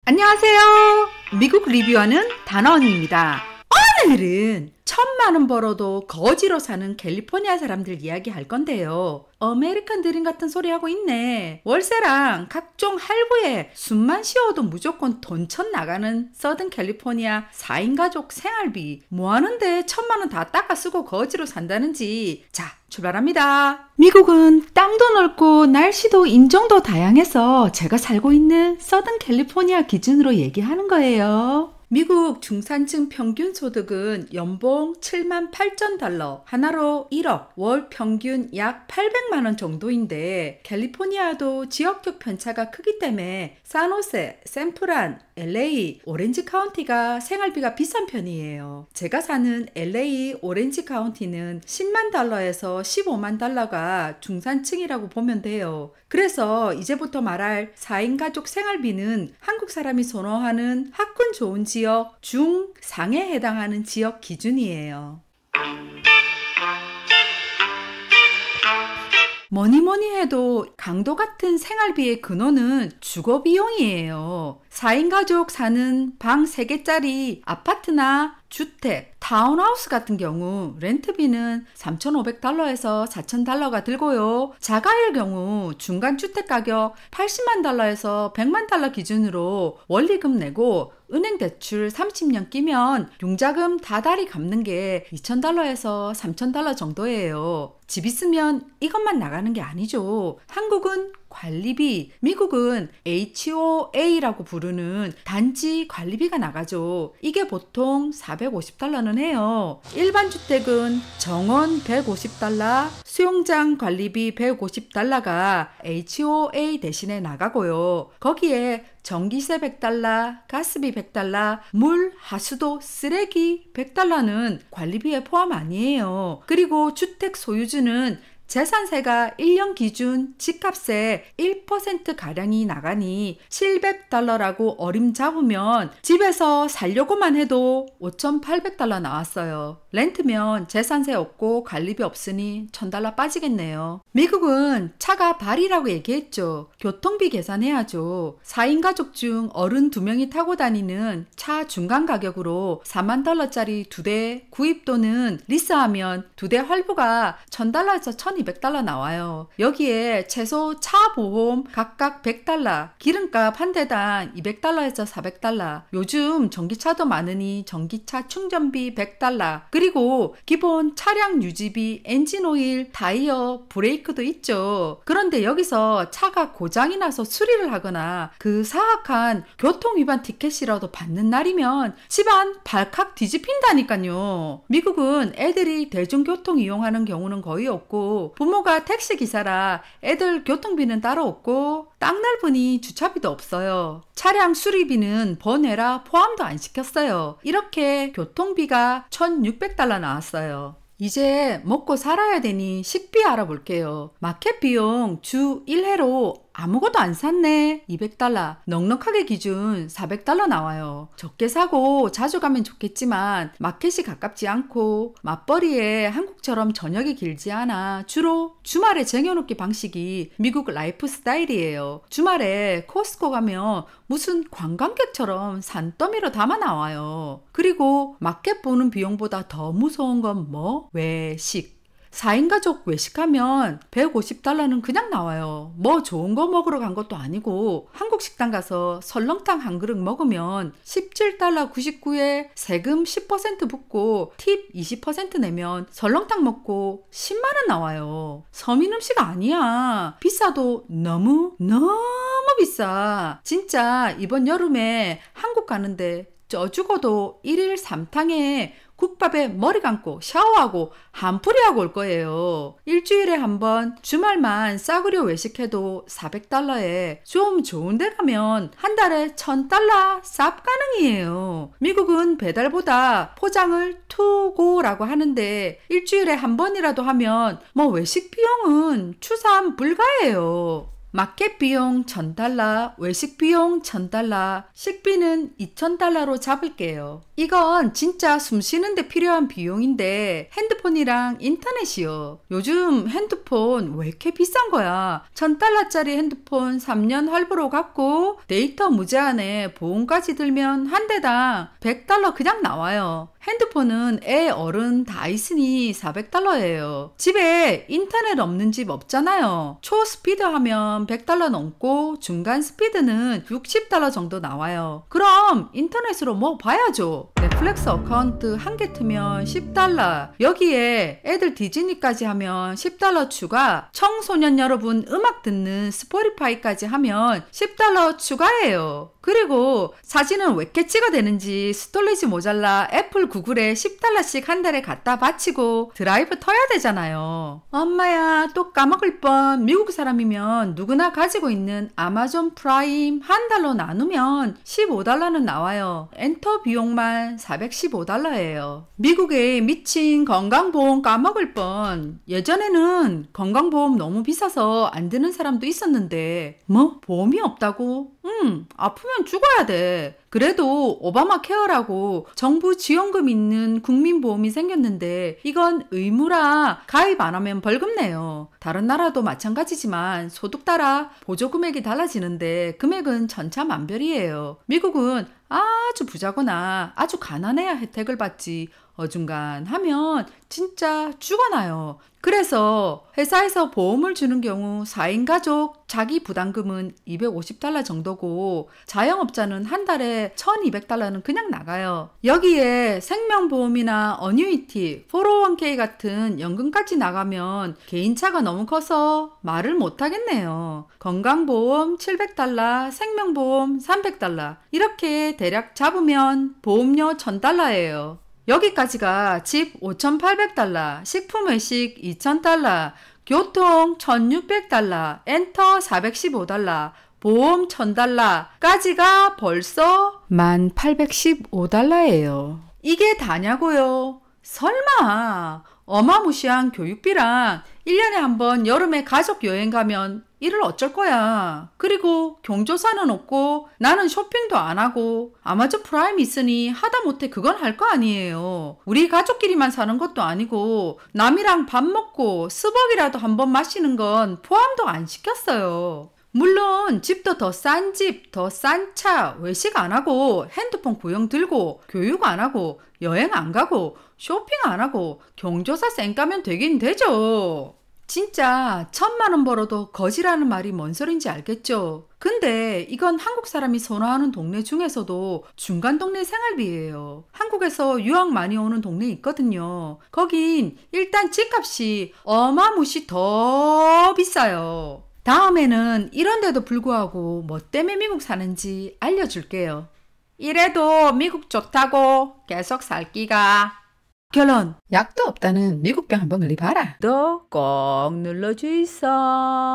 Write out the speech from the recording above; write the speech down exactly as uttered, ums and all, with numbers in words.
안녕하세요. 미국 리뷰하는 다나언니입니다. 오늘은 천만 원 벌어도 거지로 사는 캘리포니아 사람들 이야기 할 건데요. 아메리칸 드림 같은 소리 하고 있네. 월세랑 각종 할부에 숨만 쉬어도 무조건 돈천 나가는 서든 캘리포니아 사 인 가족 생활비 뭐 하는데 천만 원 다 닦아 쓰고 거지로 산다는지. 자, 출발합니다. 미국은 땅도 넓고 날씨도 인종도 다양해서 제가 살고 있는 서든 캘리포니아 기준으로 얘기하는 거예요. 미국 중산층 평균 소득은 연봉 칠만 팔천 달러, 하나로 일억, 월 평균 약 팔백만 원 정도인데 캘리포니아도 지역적 편차가 크기 때문에 산호세, 샌프란, 엘에이, 오렌지 카운티가 생활비가 비싼 편이에요. 제가 사는 엘에이 오렌지 카운티는 십만 달러에서 십오만 달러가 중산층이라고 보면 돼요. 그래서 이제부터 말할 사 인 가족 생활비는 한국 사람이 선호하는 학군 좋은 지역 중상에 해당하는 지역 기준이에요. 뭐니 뭐니 해도 강도 같은 생활비의 근원은 주거 비용이에요. 사 인 가족 사는 방 세 개짜리 아파트나 주택, 타운하우스 같은 경우 렌트비는 삼천오백 달러에서 사천 달러가 들고요. 자가일 경우 중간주택 가격 팔십만 달러에서 백만 달러 기준으로 원리금 내고 은행 대출 삼십 년 끼면 융자금 다달이 갚는 게 이천 달러에서 삼천 달러 정도예요. 집 있으면 이것만 나가는 게 아니죠. 한국은 관리비, 미국은 에이치오에이라고 부르는 단지 관리비가 나가죠. 이게 보통 사백오십 달러는 해요. 일반 주택은 정원 백오십 달러, 수영장 관리비 백오십 달러가 에이치오에이 대신에 나가고요. 거기에 전기세 백 달러, 가스비 백 달러, 물, 하수도, 쓰레기 백 달러는 관리비에 포함 아니에요. 그리고 주택 소유주는 재산세가 일 년 기준 집값의 일 퍼센트 가량이 나가니 칠백 달러라고 어림잡으면 집에서 살려고만 해도 오천팔백 달러 나왔어요. 렌트면 재산세 없고 관리비 없으니 천 달러 빠지겠네요. 미국은 차가 발이라고 얘기했죠. 교통비 계산해야죠. 사 인 가족 중 어른 두 명이 타고 다니는 차 중간 가격으로 사만 달러짜리 두 대 구입 또는 리스하면 두 대 할부가 천 달러에서 천이백 달러 나와요. 여기에 최소 차 보험 각각 백 달러, 기름값 한 대당 이백 달러에서 사백 달러, 요즘 전기차도 많으니 전기차 충전비 백 달러, 그리고 기본 차량 유지비, 엔진오일, 타이어, 브레이크도 있죠. 그런데 여기서 차가 고장이 나서 수리를 하거나 그 사악한 교통위반 티켓이라도 받는 날이면 집안 발칵 뒤집힌다니까요. 미국은 애들이 대중교통 이용하는 경우는 거의 없고 부모가 택시기사라 애들 교통비는 따로 없고 땅 넓으니 주차비도 없어요. 차량 수리비는 번외라 포함도 안 시켰어요. 이렇게 교통비가 천육백 달러 나왔어요. 이제 먹고 살아야 되니 식비 알아볼게요. 마켓 비용 주 일 회로 아무것도 안 샀네. 이백 달러. 넉넉하게 기준 사백 달러 나와요. 적게 사고 자주 가면 좋겠지만 마켓이 가깝지 않고 맞벌이에 한국처럼 저녁이 길지 않아 주로 주말에 쟁여놓기 방식이 미국 라이프 스타일이에요. 주말에 코스코 가면 무슨 관광객처럼 산더미로 담아 나와요. 그리고 마켓 보는 비용보다 더 무서운 건 뭐? 외식. 사 인 가족 외식하면 백오십 달러는 그냥 나와요. 뭐 좋은 거 먹으러 간 것도 아니고 한국 식당 가서 설렁탕 한 그릇 먹으면 십칠 달러 구십구에 세금 십 퍼센트 붙고 팁 이십 퍼센트 내면 설렁탕 먹고 십만 원 나와요. 서민 음식 아니야. 비싸도 너무 너무 비싸. 진짜 이번 여름에 한국 가는데 쪄 죽어도 일일 삼탕에 국밥에 머리 감고 샤워하고 한풀이하고 올 거예요. 일주일에 한 번 주말만 싸구려 외식해도 사백 달러에 좀 좋은 데 가면 한 달에 천 달러 쌉 가능이에요. 미국은 배달보다 포장을 투고라고 하는데 일주일에 한 번이라도 하면 뭐 외식 비용은 추삼 불가예요. 마켓 비용 천 달러, 외식 비용 천 달러, 식비는 이천 달러로 잡을게요. 이건 진짜 숨 쉬는데 필요한 비용인데 핸드폰이랑 인터넷이요. 요즘 핸드폰 왜 이렇게 비싼 거야? 천 달러짜리 핸드폰 삼 년 할부로 갖고 데이터 무제한에 보험까지 들면 한 대당 백 달러 그냥 나와요. 핸드폰은 애 어른 다 있으니 사백 달러예요. 집에 인터넷 없는 집 없잖아요. 초 스피드 하면 백 달러 넘고 중간 스피드는 육십 달러 정도 나와요. 그럼 인터넷으로 뭐 봐야죠. 넷플릭스 어카운트 한 개 트면 십 달러, 여기에 애들 디즈니까지 하면 십 달러 추가, 청소년 여러분 음악 듣는 스포티파이까지 하면 십 달러 추가예요. 그리고 사진은 왜 이렇게 찍어야 되는지 스토리지 모자라 애플 구글에 십 달러씩 한 달에 갖다 바치고 드라이브 터야 되잖아요. 엄마야 또 까먹을 뻔. 미국 사람이면 누구나 가지고 있는 아마존 프라임 한 달로 나누면 십오 달러는 나와요. 엔터 비용만 사백십오 달러예요. 미국의 미친 건강보험 까먹을 뻔. 예전에는 건강보험 너무 비싸서 안 드는 사람도 있었는데 뭐 보험이 없다고? 응, 아프면 죽어야 돼. 그래도 오바마 케어라고 정부 지원금 있는 국민보험이 생겼는데 이건 의무라 가입 안 하면 벌금 내요. 다른 나라도 마찬가지지만 소득 따라 보조 금액이 달라지는데 금액은 천차만별이에요. 미국은 아주 부자거나 아주 가난해야 혜택을 받지 어중간하면 진짜 죽어나요. 그래서 회사에서 보험을 주는 경우 사 인 가족 자기 부담금은 이백오십 달러 정도고 자영업자는 한 달에 천이백 달러는 그냥 나가요. 여기에 생명보험이나 어뉴이티, 포로원케이 같은 연금까지 나가면 개인차가 너무 커서 말을 못하겠네요. 건강보험 칠백 달러, 생명보험 삼백 달러 이렇게 대략 잡으면 보험료 천 달러예요. 여기까지가 집 오천팔백 달러, 식품 외식 이천 달러, 교통 천육백 달러, 엔터 사백십오 달러, 보험 천 달러까지가 벌써 만 팔백십오 달러예요. 이게 다냐고요? 설마 어마무시한 교육비랑 일 년에 한 번 여름에 가족 여행 가면 이를 어쩔 거야. 그리고 경조사는 없고 나는 쇼핑도 안 하고 아마존 프라임 있으니 하다못해 그건 할 거 아니에요. 우리 가족끼리만 사는 것도 아니고 남이랑 밥 먹고 스벅이라도 한번 마시는 건 포함도 안 시켰어요. 물론 집도 더 싼 집, 더 싼 차, 외식 안 하고 핸드폰 구형 들고 교육 안 하고 여행 안 가고 쇼핑 안 하고 경조사 쌩까면 되긴 되죠. 진짜 천만 원 벌어도 거지라는 말이 뭔 소린지 알겠죠? 근데 이건 한국 사람이 선호하는 동네 중에서도 중간 동네 생활비예요. 한국에서 유학 많이 오는 동네 있거든요. 거긴 일단 집값이 어마무시 더 비싸요. 다음에는 이런데도 불구하고 뭐 때문에 미국 사는지 알려줄게요. 이래도 미국 좋다고 계속 살기가. 결론. 약도 없다는 미국병 한번 걸리봐라. 너 꼭 눌러주이소.